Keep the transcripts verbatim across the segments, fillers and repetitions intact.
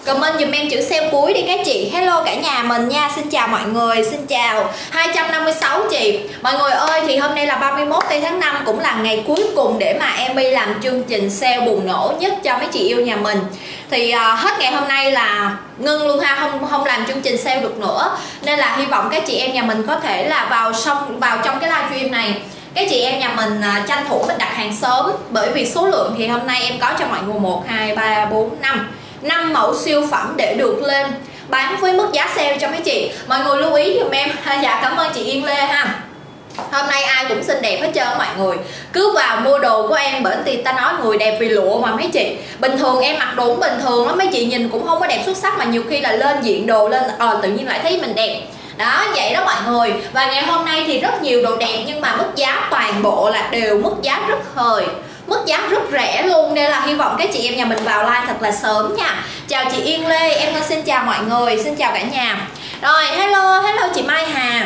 Comment dùm em chữ sale cuối đi các chị. Hello cả nhà mình nha. Xin chào mọi người. Xin chào hai trăm năm mươi sáu chị. Mọi người ơi, thì hôm nay là ba mươi mốt tây tháng năm, cũng là ngày cuối cùng để mà em đi làm chương trình sale bùng nổ nhất cho mấy chị yêu nhà mình. Thì uh, hết ngày hôm nay là ngưng luôn ha, không không làm chương trình sale được nữa. Nên là hy vọng các chị em nhà mình có thể là vào xong vào trong cái livestream này, các chị em nhà mình uh, tranh thủ mình đặt hàng sớm, bởi vì số lượng thì hôm nay em có cho mọi người một, hai, ba, bốn, năm năm mẫu siêu phẩm để được lên bán với mức giá sale cho mấy chị. Mọi người lưu ý giùm em. Dạ cảm ơn chị Yên Lê ha. Hôm nay ai cũng xinh đẹp hết trơn mọi người. Cứ vào mua đồ của em, bởi vì ta nói người đẹp vì lụa mà mấy chị. Bình thường em mặc đồ cũng bình thường lắm, mấy chị nhìn cũng không có đẹp xuất sắc, mà nhiều khi là lên diện đồ lên ờ tự nhiên lại thấy mình đẹp. Đó, vậy đó mọi người. Và ngày hôm nay thì rất nhiều đồ đẹp, nhưng mà mức giá toàn bộ là đều mức giá rất hời, mức giá rất rẻ luôn, nên là hy vọng các chị em nhà mình vào like thật là sớm nha. Chào chị Yên Lê, em xin chào mọi người, xin chào cả nhà. Rồi, hello, hello chị Mai Hà.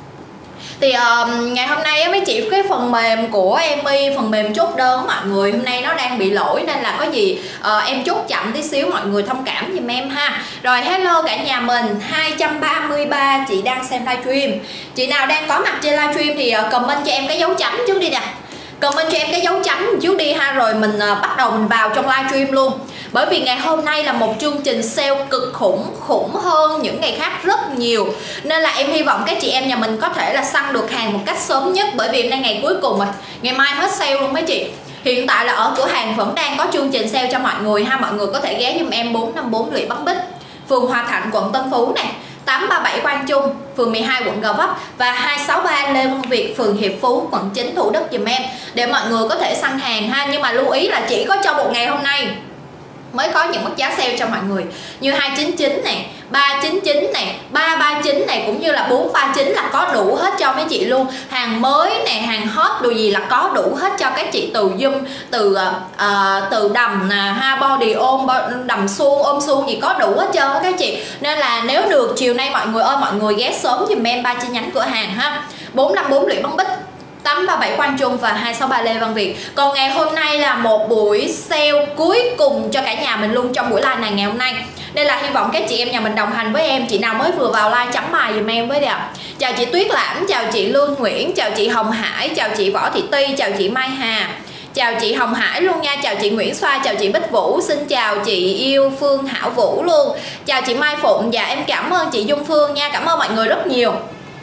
Thì uh, ngày hôm nay mấy chị, cái phần mềm của em y, phần mềm chốt đơn mọi người, hôm nay nó đang bị lỗi, nên là có gì uh, em chốt chậm tí xíu, mọi người thông cảm giùm em ha. Rồi hello cả nhà mình, hai trăm ba mươi ba chị đang xem livestream. Chị nào đang có mặt trên livestream thì uh, comment cho em cái dấu chấm trước đi nè. Comment cho em cái dấu chấm trước đi ha, rồi mình uh, bắt đầu mình vào trong livestream luôn. Bởi vì ngày hôm nay là một chương trình sale cực khủng, khủng hơn những ngày khác rất nhiều. Nên là em hy vọng các chị em nhà mình có thể là săn được hàng một cách sớm nhất. Bởi vì hôm nay ngày cuối cùng rồi, ngày mai hết sale luôn mấy chị. Hiện tại là ở cửa hàng vẫn đang có chương trình sale cho mọi người ha. Mọi người có thể ghé giùm em bốn năm bốn Lũy Bắn Bích, phường Hòa Thạnh, quận Tân Phú này, tám ba bảy Quang Trung, phường mười hai quận Gò Vấp, và hai sáu ba Lê Văn Việt, phường Hiệp Phú, quận chín Thủ Đức giùm em, để mọi người có thể săn hàng ha. Nhưng mà lưu ý là chỉ có cho một ngày hôm nay mới có những mức giá sale cho mọi người, như hai chín chín này, ba chín chín này, ba ba chín này, cũng như là bốn ba chín là có đủ hết cho mấy chị luôn. Hàng mới này, hàng hot đồ gì là có đủ hết cho các chị, từ zoom, từ uh, từ đầm nè ha, body ôm, đầm suông, ôm suông gì có đủ hết trơn các chị. Nên là nếu được chiều nay mọi người ơi, mọi người ghé sớm giùm em ba chi nhánh cửa hàng ha, bốn năm bốn Lũy Bắn Bích, tám ba bảy Quang Trung và hai sáu ba Lê Văn Việt. Còn ngày hôm nay là một buổi sale cuối cùng cho cả nhà mình luôn trong buổi live này ngày hôm nay. Nên là hy vọng các chị em nhà mình đồng hành với em. Chị nào mới vừa vào live chấm bài dùm em với ạ. Chào chị Tuyết Lãm, chào chị Lương Nguyễn, chào chị Hồng Hải, chào chị Võ Thị Ti, chào chị Mai Hà, chào chị Hồng Hải luôn nha, chào chị Nguyễn Xoa, chào chị Bích Vũ, xin chào chị Yêu Phương Hảo Vũ luôn, chào chị Mai Phụng. Dạ em cảm ơn chị Dung Phương nha, cảm ơn mọi người rất nhiều.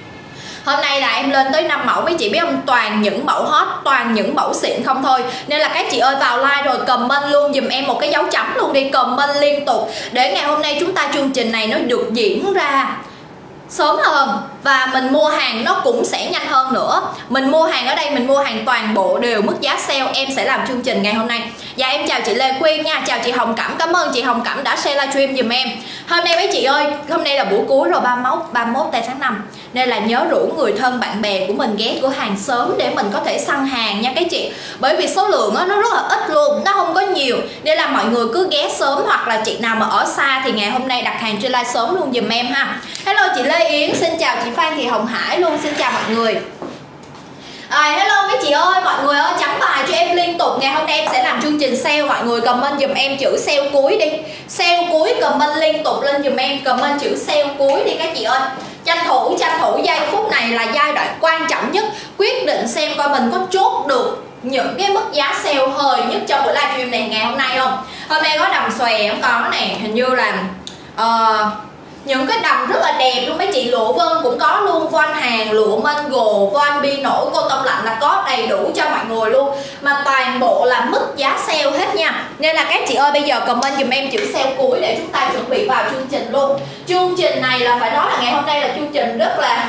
Hôm nay là em lên tới năm mẫu, mấy chị biết không, toàn những mẫu hot, toàn những mẫu xịn không thôi. Nên là các chị ơi vào like rồi comment luôn dùm em một cái dấu chấm luôn đi, comment liên tục, để ngày hôm nay chúng ta chương trình này nó được diễn ra sớm hơn, và mình mua hàng nó cũng sẽ nhanh hơn nữa. Mình mua hàng ở đây, mình mua hàng toàn bộ đều mức giá sale, em sẽ làm chương trình ngày hôm nay. Dạ em chào chị Lê Quyên nha, chào chị Hồng Cẩm, cảm ơn chị Hồng Cẩm đã share livestream dùm em. Hôm nay mấy chị ơi, hôm nay là buổi cuối rồi, ba mươi mốt tây tháng năm, nên là nhớ rủ người thân bạn bè của mình ghé cửa hàng sớm để mình có thể săn hàng nha các chị. Bởi vì số lượng đó, nó rất là ít luôn, nó không có nhiều, nên là mọi người cứ ghé sớm, hoặc là chị nào mà ở xa thì ngày hôm nay đặt hàng trên live sớm luôn dùm em ha. Hello chị Lê Yến, xin chào chị Phan Thị Hồng Hải luôn, xin chào mọi người. À, hello mấy chị ơi, mọi người ơi chấm bài cho em liên tục. Ngày hôm nay em sẽ làm chương trình sale, mọi người comment dùm em chữ sale cuối đi. Sale cuối comment liên tục lên dùm em, comment chữ sale cuối đi các chị ơi. Tranh thủ, tranh thủ giây phút này là giai đoạn quan trọng nhất, quyết định xem coi mình có chốt được những cái mức giá sale hời nhất trong buổi livestream này ngày hôm nay không. Hôm nay có đầm xòe không, có này, hình như là uh, những cái đầm rất là đẹp luôn mấy chị. Lụa Vân cũng có luôn, voan hàng, lụa mango, voan bi nổi, cô tông lạnh là có đầy đủ cho mọi người luôn, mà toàn bộ là mức giá sale hết nha. Nên là các chị ơi bây giờ comment dùm em chữ sale cuối để chúng ta chuẩn bị vào chương trình luôn. Chương trình này là phải nói là ngày hôm nay là chương trình rất là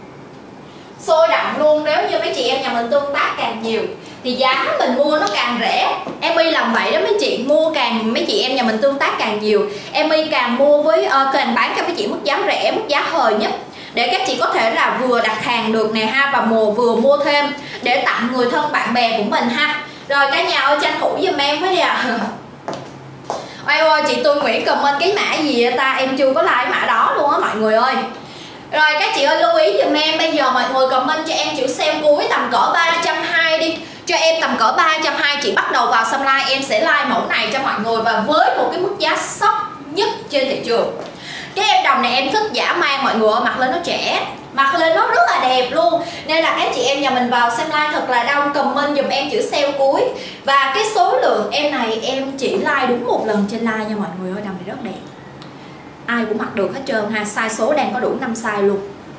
sôi động luôn. Nếu như mấy chị em nhà mình tương tác càng nhiều thì giá mình mua nó càng rẻ. Em y làm vậy đó mấy chị, mua càng mấy chị em nhà mình tương tác càng nhiều, em y càng mua với uh, càng bán cho mấy chị mức giá rẻ, mức giá hời nhất, để các chị có thể là vừa đặt hàng được nè ha, và mùa vừa mua thêm để tặng người thân bạn bè của mình ha. Rồi cả nhà ơi tranh thủ giùm em với đi ạ. Ôi ơi chị Tôi Nguyễn comment cái mã gì vậy ta, em chưa có like mã đó luôn á mọi người ơi. Rồi các chị ơi lưu ý giùm em, bây giờ mọi người comment cho em chữ sale cuối tầm cỡ ba trăm hai mươi đi, cho em tầm cỡ ba trăm hai mươi chị bắt đầu vào xem like, em sẽ like mẫu này cho mọi người, và với một cái mức giá sốc nhất trên thị trường. Cái em đầm này em thích dã man mọi người ơi, mặc lên nó trẻ, mặc lên nó rất là đẹp luôn. Nên là các chị em nhà mình vào xem like thật là đông, comment dùm em chữ sale cuối. Và cái số lượng em này em chỉ like đúng một lần trên like nha mọi người ơi. Đầm này rất đẹp, ai cũng mặc được hết trơn ha. Size số đang có đủ năm size luôn,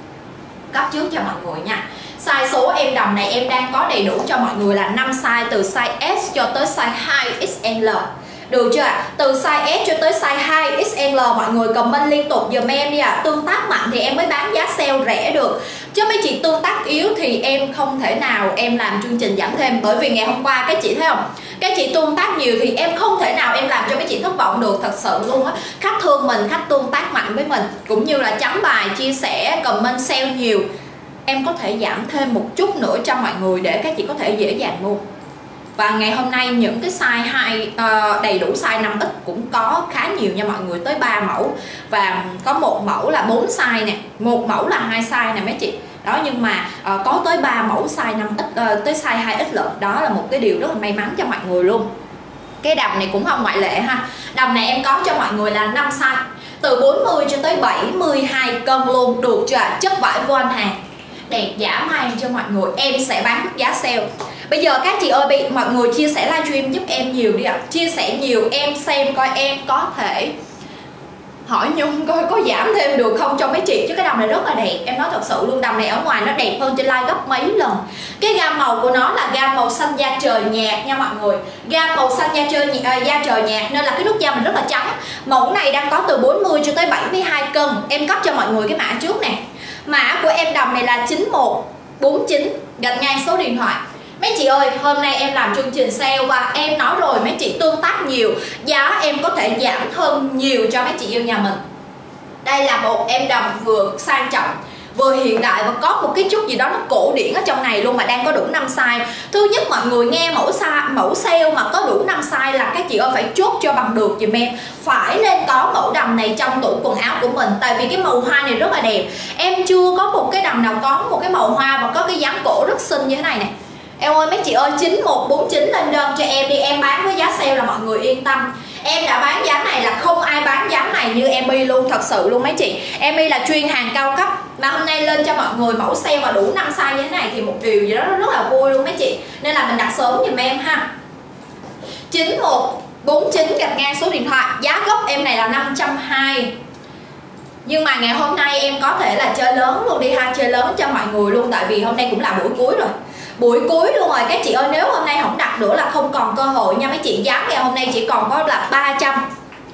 cấp trước cho mọi người nha. Size số em đầm này em đang có đầy đủ cho mọi người là năm size, từ size S cho tới size hai X L. Được chưa ạ? Từ size S cho tới size hai X L mọi người comment liên tục dùm em đi ạ. À. Tương tác mạnh thì em mới bán giá sale rẻ được. Chứ mấy chị tương tác yếu thì em không thể nào em làm chương trình giảm thêm. Bởi vì ngày hôm qua các chị thấy không? Các chị tương tác nhiều thì em không thể nào em làm cho mấy chị thất vọng được. Thật sự luôn á. Khách thương mình, khách tương tác mạnh với mình, cũng như là chấm bài, chia sẻ, comment sale nhiều, em có thể giảm thêm một chút nữa cho mọi người để các chị có thể dễ dàng mua. Và ngày hôm nay những cái size hai uh, đầy đủ size năm X cũng có khá nhiều nha mọi người, tới ba mẫu. Và có một mẫu là bốn size nè, một mẫu là hai size nè mấy chị. Đó, nhưng mà uh, có tới ba mẫu size năm X uh, tới size hai X lận. Đó là một cái điều rất là may mắn cho mọi người luôn. Cái đầm này cũng không ngoại lệ ha. Đầm này em có cho mọi người là năm size, từ bốn mươi cho tới bảy mươi hai cân luôn, được chưa? Chất vải voan hàng đẹp dã man cho mọi người, em sẽ bán giá sale. Bây giờ các chị ơi, bị mọi người chia sẻ livestream giúp em nhiều đi ạ. À. Chia sẻ nhiều em xem coi em có thể hỏi Nhung coi có giảm thêm được không cho mấy chị. Chứ cái đầm này rất là đẹp, em nói thật sự luôn. Đầm này ở ngoài nó đẹp hơn trên live gấp mấy lần. Cái gam màu của nó là gam màu xanh da trời nhạt nha mọi người. Gam màu xanh da trời, à, da trời nhạt nên là cái nút da mình rất là trắng. Mẫu này đang có từ bốn mươi cho tới bảy mươi hai cân. Em cấp cho mọi người cái mã trước nè. Mã của em đầm này là chín một bốn chín, gạch ngang số điện thoại. Mấy chị ơi, hôm nay em làm chương trình sale và em nói rồi, mấy chị tương tác nhiều, giá em có thể giảm hơn nhiều cho mấy chị yêu nhà mình. Đây là một em đầm vừa sang trọng, vừa hiện đại và có một cái chút gì đó nó cổ điển ở trong này luôn, mà đang có đủ năm size. Thứ nhất, mọi người nghe mẫu size, mẫu sale mà có đủ năm size là các chị ơi phải chốt cho bằng được giùm em. Phải nên có mẫu đầm này trong tủ quần áo của mình, tại vì cái màu hoa này rất là đẹp. Em chưa có một cái đầm nào có một cái màu hoa và có cái dáng cổ rất xinh như thế này nè. Em ơi mấy chị ơi, chín một bốn chín lên đơn cho em đi, em bán với giá sale là mọi người yên tâm. Em đã bán giá này là không ai bán giá này như em y luôn, thật sự luôn mấy chị. Em y là chuyên hàng cao cấp, mà hôm nay lên cho mọi người mẫu sale và đủ năm size như thế này thì một điều gì đó rất là vui luôn mấy chị. Nên là mình đặt sớm giùm em ha. Chín một bốn chín gạch ngang số điện thoại. Giá gốc em này là năm trăm hai mươi. Nhưng mà ngày hôm nay em có thể là chơi lớn luôn đi ha, chơi lớn cho mọi người luôn. Tại vì hôm nay cũng là buổi cuối rồi, buổi cuối luôn rồi các chị ơi. Nếu hôm nay không đặt nữa là không còn cơ hội nha mấy chị. Giá ngày hôm nay chỉ còn có là ba trăm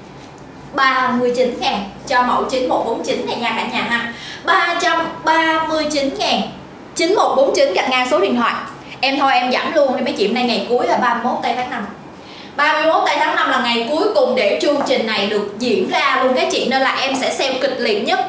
ba mươi chín ngàn cho mẫu chín một bốn chín này nha cả nhà ha. Ba trăm ba mươi chín ngàn, chín một bốn chín gạch ngang số điện thoại. Em thôi em giảm luôn đi mấy chị. Hôm nay ngày cuối là ba mươi mốt tây tháng năm, ba mươi mốt tây tháng năm là ngày cuối cùng để chương trình này được diễn ra luôn các chị. Nên là em sẽ sale kịch liệt nhất.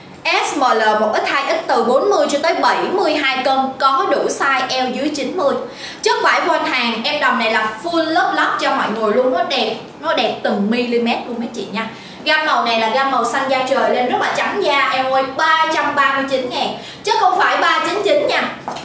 S M L một X hai X từ bốn mươi cho tới bảy mươi hai cân, có đủ size eo dưới chín mươi. Chất vải voan hàng, em đầm này là full lớp lót cho mọi người luôn. Nó đẹp, nó đẹp từng mm luôn mấy chị nha. Gam màu này là gam màu xanh da trời lên rất là trắng da. Em ơi ba trăm ba mươi chín ngàn chứ không phải ba trăm chín mươi chín nha.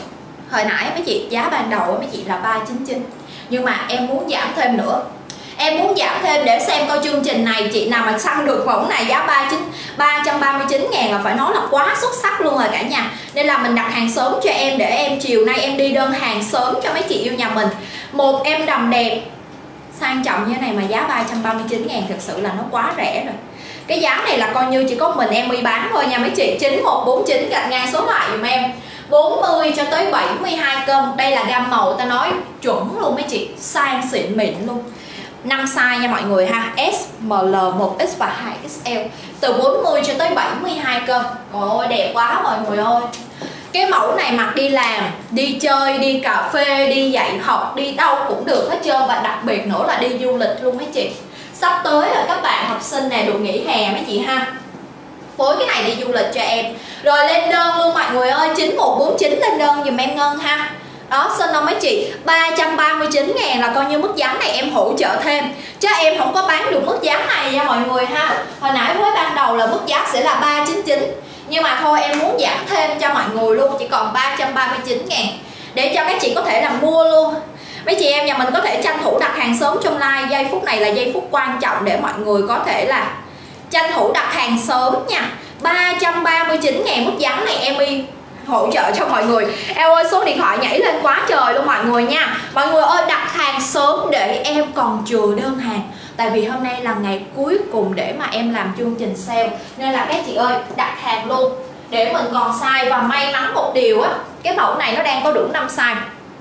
Hồi nãy mấy chị giá ban đầu mấy chị là ba trăm chín mươi chín, nhưng mà em muốn giảm thêm nữa. Em muốn giảm thêm để xem coi chương trình này chị nào mà săn được mẫu này giá ba trăm ba mươi chín ngàn là phải nói là quá xuất sắc luôn rồi cả nhà. Nên là mình đặt hàng sớm cho em để em chiều nay em đi đơn hàng sớm cho mấy chị yêu nhà mình. Một em đầm đẹp sang trọng như thế này mà giá ba trăm ba mươi chín ngàn thực sự là nó quá rẻ rồi. Cái giá này là coi như chỉ có mình em đi bán thôi nha mấy chị. Chín một bốn chín gạch ngang số thoại dùm em. Bốn mươi cho tới bảy mươi hai cân. Đây là gam màu ta nói chuẩn luôn mấy chị, sang xịn mịn luôn. Năm size nha mọi người ha, S, M L, một X và hai X L, từ bốn mươi cho tới bảy mươi hai cân. Ôi đẹp quá mọi người ơi. Cái mẫu này mặc đi làm, đi chơi, đi cà phê, đi dạy học, đi đâu cũng được hết trơn. Và đặc biệt nữa là đi du lịch luôn mấy chị. Sắp tới là các bạn học sinh này được nghỉ hè mấy chị ha, phối cái này đi du lịch cho em. Rồi lên đơn luôn mọi người ơi, chín một bốn chín lên đơn dùm em Ngân ha. Đó, xin đâu mấy chị, ba trăm ba mươi chín ngàn là coi như mức giá này em hỗ trợ thêm. Chứ em không có bán được mức giá này nha mọi người ha. Hồi nãy với ban đầu là mức giá sẽ là ba trăm chín mươi chín, nhưng mà thôi em muốn giảm thêm cho mọi người luôn, chỉ còn ba trăm ba mươi chín ngàn để cho các chị có thể là mua luôn. Mấy chị em nhà mình có thể tranh thủ đặt hàng sớm trong live. Giây phút này là giây phút quan trọng để mọi người có thể là tranh thủ đặt hàng sớm nha. Ba trăm ba mươi chín ngàn mức giá này em y hỗ trợ cho mọi người. Em ơi số điện thoại nhảy lên quá trời luôn mọi người nha. Mọi người ơi đặt hàng sớm để em còn chừa đơn hàng. Tại vì hôm nay là ngày cuối cùng để mà em làm chương trình sale, nên là các chị ơi đặt hàng luôn để mình còn size. Và may mắn một điều á, cái mẫu này nó đang có đủ năm size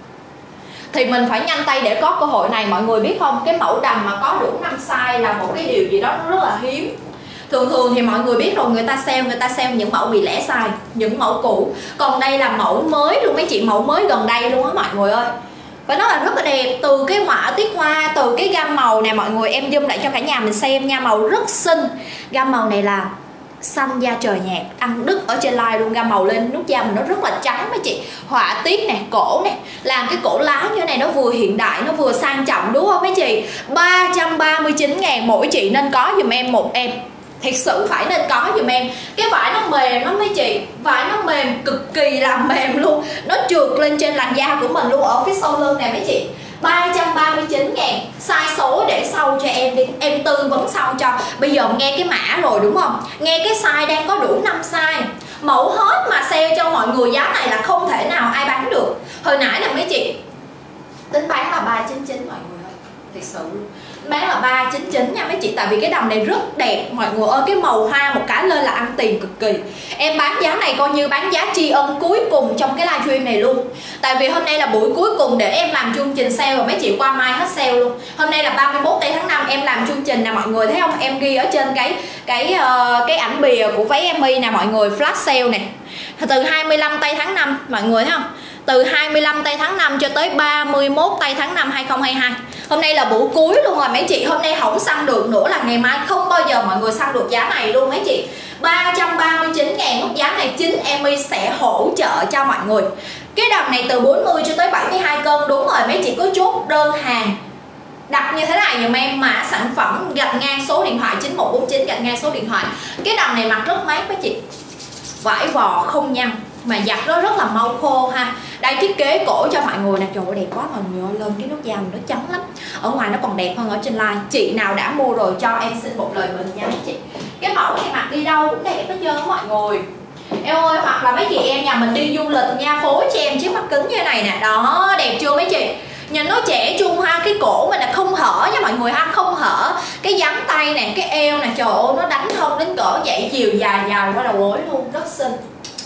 thì mình phải nhanh tay để có cơ hội này. Mọi người biết không, cái mẫu đầm mà có đủ năm size là một cái điều gì đó nó rất là hiếm. Thường thường thì mọi người biết rồi, người ta sale người ta sale những mẫu bị lẻ size, những mẫu cũ. Còn đây là mẫu mới luôn mấy chị, mẫu mới gần đây luôn á mọi người ơi. Và nó là rất là đẹp, từ cái họa tiết hoa, từ cái gam màu này mọi người, em zoom lại cho cả nhà mình xem nha, màu rất xinh. Gam màu này là xanh da trời nhạt, ăn đứt ở trên like luôn, gam màu lên nút da mình nó rất là trắng mấy chị. Họa tiết này, cổ này, làm cái cổ láo như này nó vừa hiện đại, nó vừa sang trọng đúng không mấy chị. Ba trăm ba mươi chín ngàn mỗi chị nên có dùm em một em. Thật sự phải nên có dùm em. Cái vải nó mềm lắm mấy chị, vải nó mềm cực kỳ là mềm luôn, nó trượt lên trên làn da của mình luôn, ở phía sau lưng nè mấy chị. Ba trăm ba mươi chín ngàn, size số để sau cho em đi, em tư vấn sau cho. Bây giờ nghe cái mã rồi đúng không, nghe cái size đang có đủ năm size, mẫu hết mà sale cho mọi người giá này là không thể nào ai bán được. Hồi nãy là mấy chị tính bán là ba trăm chín mươi chín mọi người ơi, thật sự luôn, bán là ba trăm chín mươi chín nha mấy chị. Tại vì cái đầm này rất đẹp mọi người ơi, cái màu hoa một cái lên là ăn tiền cực kỳ. Em bán giá này coi như bán giá tri ân cuối cùng trong cái livestream này luôn. Tại vì hôm nay là buổi cuối cùng để em làm chương trình sale và mấy chị qua mai hết sale luôn. Hôm nay là ba mươi mốt tây tháng năm em làm chương trình nè mọi người, thấy không, em ghi ở trên cái cái uh, cái ảnh bìa của váy em y nè mọi người, flash sale này từ hai mươi lăm tây tháng năm mọi người thấy không, từ hai mươi lăm tây tháng năm cho tới ba mươi mốt tây tháng năm hai không hai hai. Hôm nay là buổi cuối luôn rồi mấy chị, hôm nay không săn được nữa là ngày mai không bao giờ mọi người săn được giá này luôn mấy chị. Ba trăm ba mươi chín ngàn mức giá này chính em y sẽ hỗ trợ cho mọi người. Cái đầm này từ bốn mươi cho tới bảy mươi hai cân, đúng rồi mấy chị cứ chốt đơn hàng đặt như thế này dùm em, mã sản phẩm gạch ngang số điện thoại chín một bốn chín gạch ngang số điện thoại. Cái đầm này mặc rất mát mấy chị, vải vò không nhăn mà giặt nó rất là mau khô ha. Đây thiết kế cổ cho mọi người nè, trời ơi đẹp quá mọi người ơi, lên cái nút da mình nó trắng lắm, ở ngoài nó còn đẹp hơn ở trên live. Chị nào đã mua rồi cho em xin một lời bình nha mấy chị. Cái mẫu này mặc đi đâu cũng đẹp hết trơn á mọi người. Em ơi, hoặc là mấy chị em nhà mình đi du lịch nha, phối cho em chiếc mắt kính như này nè, đó đẹp chưa mấy chị. Nhìn nó trẻ trung ha, cái cổ mình là không hở nha mọi người ha, không hở. Cái dáng tay nè, cái eo nè, trời ơi nó đánh không đến cỡ dãy chiều dài dài qua đầu gối luôn, rất xinh.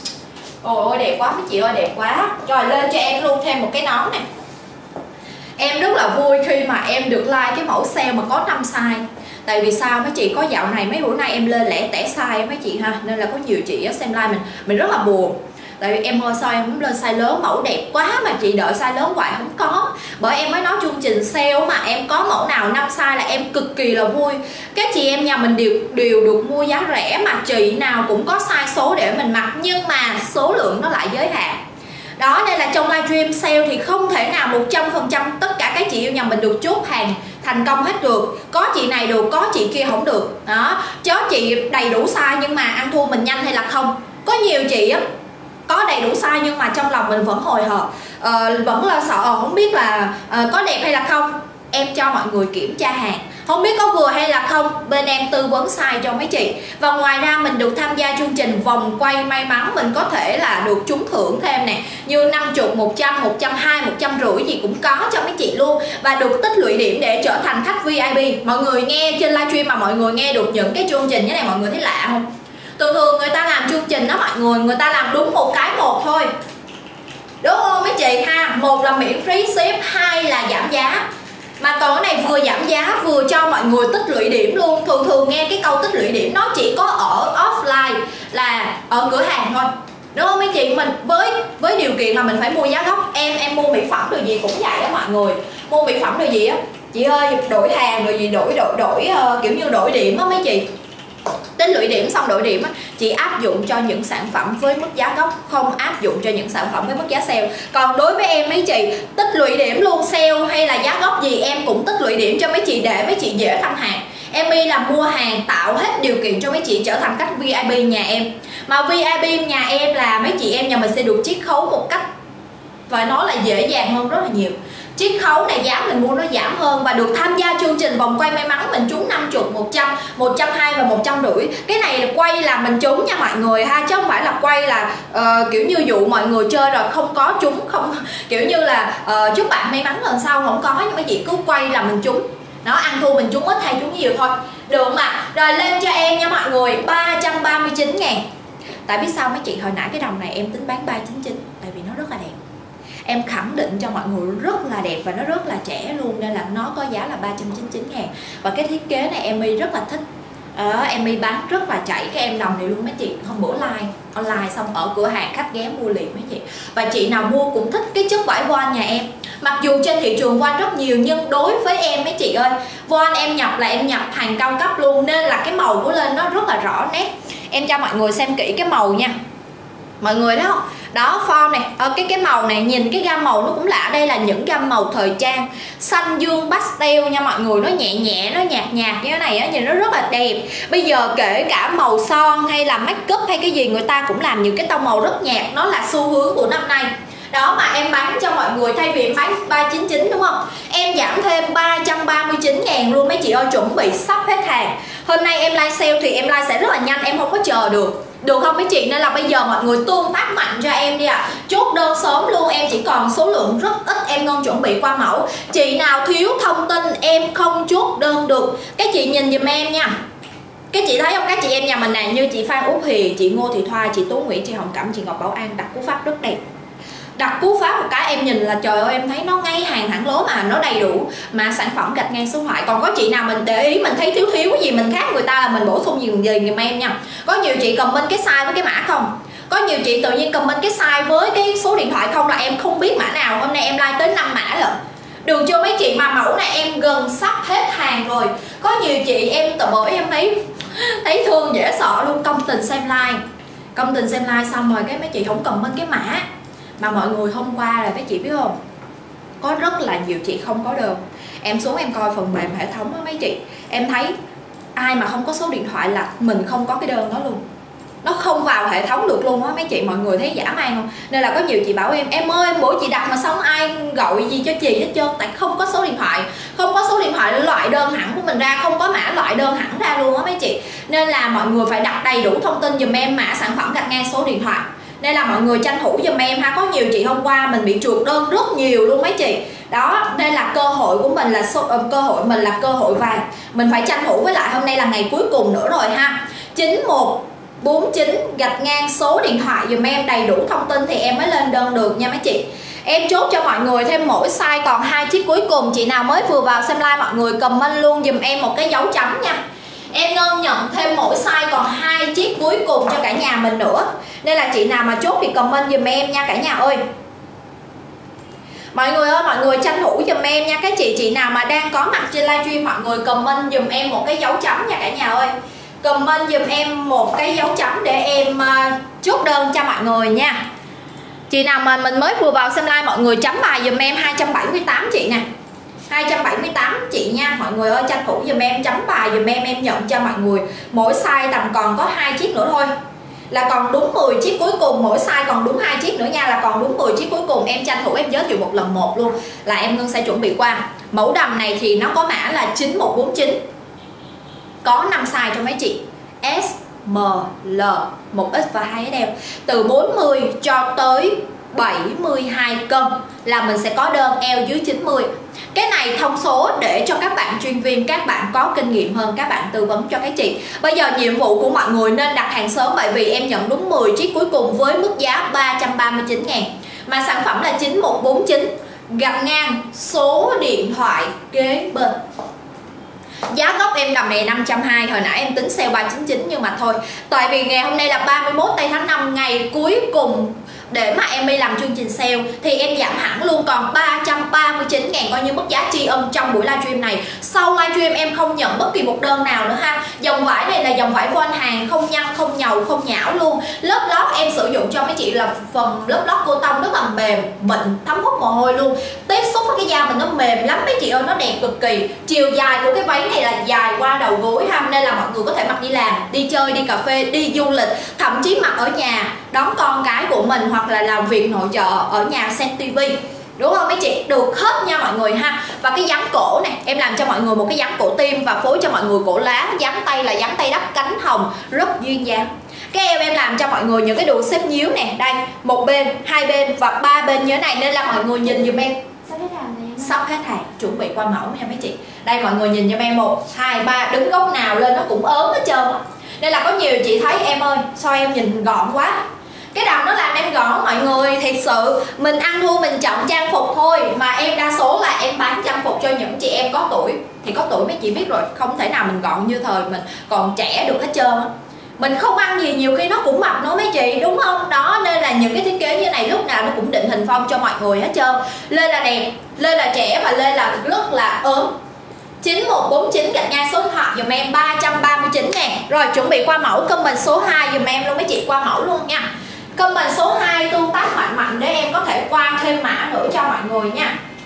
Ôi ôi đẹp quá mấy chị ơi, đẹp quá. Rồi lên cho em luôn thêm một cái nón nè. Em rất là vui khi mà em được like cái mẫu sale mà có năm size. Tại vì sao mấy chị, có dạo này mấy bữa nay em lên lẻ tẻ size mấy chị ha, nên là có nhiều chị xem like mình mình rất là buồn. Tại vì em ơi sao em không lên size lớn, mẫu đẹp quá mà chị đợi size lớn hoài không có. Bởi em mới nói chương trình sale mà em có mẫu nào năm size là em cực kỳ là vui. Các chị em nhà mình đều đều được mua giá rẻ mà chị nào cũng có size số để mình mặc, nhưng mà số lượng nó lại giới hạn. Đó nên là trong livestream sale thì không thể nào một trăm phần trăm tất cả các chị yêu nhà mình được chốt hàng thành công hết được. Có chị này được, có chị kia không được. Đó, chó chị đầy đủ size nhưng mà ăn thua mình nhanh hay là không. Có nhiều chị á có đầy đủ size nhưng mà trong lòng mình vẫn hồi hộp, ờ, vẫn lo sợ không biết là uh, có đẹp hay là không. Em cho mọi người kiểm tra hàng, không biết có vừa hay là không, bên em tư vấn size cho mấy chị. Và ngoài ra mình được tham gia chương trình vòng quay may mắn, mình có thể là được trúng thưởng thêm nè, như năm mươi, một trăm, một trăm hai mươi, một trăm rưỡi gì cũng có cho mấy chị luôn. Và được tích lũy điểm để trở thành khách vê i pê. Mọi người nghe trên livestream mà mọi người nghe được những cái chương trình như này, mọi người thấy lạ không? Thường thường người ta làm chương trình đó mọi người, người ta làm đúng một cái một thôi, đúng không mấy chị ha? Một là miễn phí ship, hai là giảm giá. Mà còn cái này vừa giảm giá vừa cho mọi người tích lũy điểm luôn. Thường thường nghe cái câu tích lũy điểm nó chỉ có ở offline, là ở cửa hàng thôi, đúng không mấy chị? Mình với với điều kiện là mình phải mua giá gốc. Em em mua mỹ phẩm rồi gì cũng vậy đó mọi người. Mua mỹ phẩm rồi gì á chị ơi, đổi hàng rồi gì đổi đổi đổi uh, kiểu như đổi điểm á mấy chị. Tích lũy điểm xong đổi điểm á, chỉ áp dụng cho những sản phẩm với mức giá gốc, không áp dụng cho những sản phẩm với mức giá sale. Còn đối với em mấy chị, tích lũy điểm luôn, sale hay là giá gốc gì em cũng tích lũy điểm cho mấy chị để mấy chị dễ thăng hàng. Em y là mua hàng tạo hết điều kiện cho mấy chị trở thành khách vê i pê nhà em. Mà vê i pê nhà em là mấy chị em nhà mình sẽ được chiết khấu một cách phải nói là dễ dàng hơn rất là nhiều. chiết khấu này giá mình mua nó giảm hơn, và được tham gia chương trình vòng quay may mắn mình trúng năm mươi, một trăm, một trăm hai mươi và một trăm rưỡi. Cái này là quay là mình trúng nha mọi người ha, chứ không phải là quay là uh, kiểu như dụ mọi người chơi rồi không có trúng, không kiểu như là uh, chúc bạn may mắn lần sau không có, nhưng mà chị cứ quay là mình trúng. Nó ăn thua mình trúng ít hay trúng nhiều thôi, được không ạ? Rồi lên cho em nha mọi người, ba trăm ba mươi chín ngàn. Tại biết sao mấy chị, hồi nãy cái đồng này em tính bán ba trăm chín mươi chín, tại vì nó rất là đẹp. Em khẳng định cho mọi người rất là đẹp và nó rất là trẻ luôn, nên là nó có giá là ba trăm chín mươi chín ngàn. Và cái thiết kế này em y rất là thích. Ờ, em y bán rất là chảy cái em đồng này luôn mấy chị. Hôm bữa live online xong ở cửa hàng khách ghé mua liền mấy chị. Và chị nào mua cũng thích cái chất vải voan nhà em. Mặc dù trên thị trường voan rất nhiều, nhưng đối với em mấy chị ơi, voan em nhập là em nhập hàng cao cấp luôn, nên là cái màu của lên nó rất là rõ nét. Em cho mọi người xem kỹ cái màu nha mọi người, thấy không? Đó, form này, ở cái cái màu này, nhìn cái gam màu nó cũng lạ. Đây là những gam màu thời trang, xanh dương pastel nha mọi người. Nó nhẹ nhẹ, nó nhạt nhạt như thế này á, nhìn nó rất là đẹp. Bây giờ kể cả màu son hay là make up hay cái gì, người ta cũng làm những cái tông màu rất nhạt. Nó là xu hướng của năm nay. Đó, mà em bán cho mọi người, thay vì em bán ba trăm chín mươi chín đúng không, em giảm thêm ba trăm ba mươi chín ngàn luôn mấy chị ơi, chuẩn bị sắp hết hàng. Hôm nay em live sale thì em live sẽ rất là nhanh, em không có chờ được. Được không mấy chị? Nên là bây giờ mọi người tương tác mạnh cho em đi ạ. À. Chốt đơn sớm luôn, em chỉ còn số lượng rất ít, em ngân chuẩn bị qua mẫu. Chị nào thiếu thông tin em không chốt đơn được, các chị nhìn giùm em nha. Các chị thấy không, các chị em nhà mình nè, như chị Phan Út Hì, chị Ngô Thị Thoa, chị Tố Nguyễn, chị Hồng Cẩm, chị Ngọc Bảo An, đặt cú pháp rất đẹp. Đặt cú pháp một cái em nhìn là trời ơi, em thấy nó ngay hàng thẳng lối mà nó đầy đủ, mà sản phẩm gạch ngang số thoại. Còn có chị nào mình để ý mình thấy thiếu thiếu cái gì mình khác người ta là mình bổ sung gì gì giùm em nha. Có nhiều chị comment cái size với cái mã không, có nhiều chị tự nhiên comment cái size với cái số điện thoại không, là em không biết mã nào. Hôm nay em like tới năm mã lận, được chưa mấy chị? Mà mẫu này em gần sắp hết hàng rồi. Có nhiều chị em tự bởi em thấy thấy thương dễ sợ luôn. Công tình xem like, công tình xem like xong rồi cái mấy chị không comment cái mã. Mà mọi người hôm qua là mấy chị biết không, có rất là nhiều chị không có đơn. Em xuống em coi phần mềm hệ thống đó mấy chị, em thấy ai mà không có số điện thoại là mình không có cái đơn đó luôn, nó không vào hệ thống được luôn á mấy chị. Mọi người thấy dã man không? Nên là có nhiều chị bảo em, em ơi bữa chị đặt mà xong ai gọi gì cho chị hết trơn, tại không có số điện thoại. Không có số điện thoại loại đơn hẳn của mình ra, không có mã loại đơn hẳn ra luôn á mấy chị. Nên là mọi người phải đặt đầy đủ thông tin giùm em, mã sản phẩm gạch ngang số điện thoại. Nên là mọi người tranh thủ giùm em ha. Có nhiều chị hôm qua mình bị trượt đơn rất nhiều luôn mấy chị. Đó, đây là cơ hội của mình, là số, uh, cơ hội mình là cơ hội vàng. Mình phải tranh thủ, với lại hôm nay là ngày cuối cùng nữa rồi ha. Chín một bốn chín gạch ngang số điện thoại giùm em, đầy đủ thông tin thì em mới lên đơn được nha mấy chị. Em chốt cho mọi người thêm mỗi size còn hai chiếc cuối cùng. Chị nào mới vừa vào xem like mọi người comment luôn giùm em một cái dấu chấm nha. Em Ngân nhận thêm mỗi size còn hai chiếc cuối cùng cho cả nhà mình nữa. Nên là chị nào mà chốt thì comment giùm em nha cả nhà ơi. Mọi người ơi, mọi người tranh thủ giùm em nha. Các chị chị nào mà đang có mặt trên livestream, mọi người comment giùm em một cái dấu chấm nha cả nhà ơi. Comment giùm em một cái dấu chấm để em uh, chốt đơn cho mọi người nha. Chị nào mà mình mới vừa vào xem like, mọi người chấm bài giùm em hai trăm bảy mươi tám chị nè, hai trăm bảy mươi tám chị nha. Mọi người ơi tranh thủ giùm em, chấm bài giùm em, em nhận cho mọi người. Mỗi size tầm còn có hai chiếc nữa thôi, là còn đúng mười chiếc cuối cùng. Mỗi size còn đúng hai chiếc nữa nha, là còn đúng mười chiếc cuối cùng. Em tranh thủ em giới thiệu một lần một luôn, là em Ngân sẽ chuẩn bị qua. Mẫu đầm này thì nó có mã là chín một bốn chín, có năm size cho mấy chị: S, M, L, một X và hai X L. Từ bốn mươi cho tới bảy mươi hai cân là mình sẽ có đơn, eo dưới chín mươi. Cái này thông số để cho các bạn chuyên viên, các bạn có kinh nghiệm hơn, các bạn tư vấn cho các chị. Bây giờ nhiệm vụ của mọi người nên đặt hàng sớm, bởi vì em nhận đúng mười chiếc cuối cùng với mức giá ba trăm ba mươi chín ngàn. Mà sản phẩm là chín một bốn chín gạch ngang số điện thoại kế bên. Giá gốc em đầm này năm trăm hai mươi, hồi nãy em tính sale ba trăm chín mươi chín nhưng mà thôi. Tại vì ngày hôm nay là ba mươi mốt tây tháng năm, ngày cuối cùng để mà em đi làm chương trình sale, thì em giảm hẳn luôn còn ba trăm ba mươi chín ngàn, coi như mức giá tri ân trong buổi livestream này. Sau livestream em không nhận bất kỳ một đơn nào nữa ha. Dòng vải này là dòng vải voan hàng, không nhăn, không nhầu, không nhão luôn. Lớp lót em sử dụng cho mấy chị là phần lớp lót cô tông rất là mềm, mịn, thấm hút mồ hôi luôn. Tiếp xúc với cái da mình nó mềm lắm mấy chị ơi, nó đẹp cực kỳ. Chiều dài của cái váy này là dài qua đầu gối ha, nên là mọi người có thể mặc đi làm, đi chơi, đi cà phê, đi du lịch, thậm chí mặc ở nhà đón con cái của mình, hoặc là làm việc nội trợ ở nhà xem tivi. đúng không mấy chị? Được hết nha mọi người ha. Và cái dáng cổ này em làm cho mọi người một cái dáng cổ tim và phối cho mọi người cổ lá. Dáng tay là dáng tay đắp cánh hồng, rất duyên dáng. Cái eo em làm cho mọi người những cái đường xếp nhíu nè, đây một bên, hai bên và ba bên như thế này, nên là mọi người nhìn dùm em. Sắp hết hàng này. Sắp hết hàng, chuẩn bị qua mẫu nha mấy chị. Đây mọi người nhìn giùm em, một hai ba, đứng góc nào lên nó cũng ốm hết trơn á. Nên là có nhiều chị thấy em ơi sao em nhìn gọn quá, cái đầm nó làm em gọn mọi người. Thiệt sự mình ăn thua mình chọn trang phục thôi, mà em đa số là em bán trang phục cho những chị em có tuổi. Thì có tuổi mấy chị biết rồi, không thể nào mình gọn như thời mình còn trẻ được hết trơn á. Mình không ăn gì nhiều khi nó cũng mập nữa mấy chị, đúng không? Đó, nên là những cái thiết kế như này lúc nào nó cũng định hình phong cho mọi người hết trơn. Lên là đẹp, lên là trẻ và lên là rất là ốm. Chín một bốn chín gạch ngang số điện thoại dùm em ba trăm ba mươi chín ngàn. Rồi chuẩn bị qua mẫu, comment số hai dùm em luôn mấy chị, qua mẫu luôn nha. Comment số hai tương tác mạnh mạnh để em có thể qua thêm mã nữa cho mọi người nha.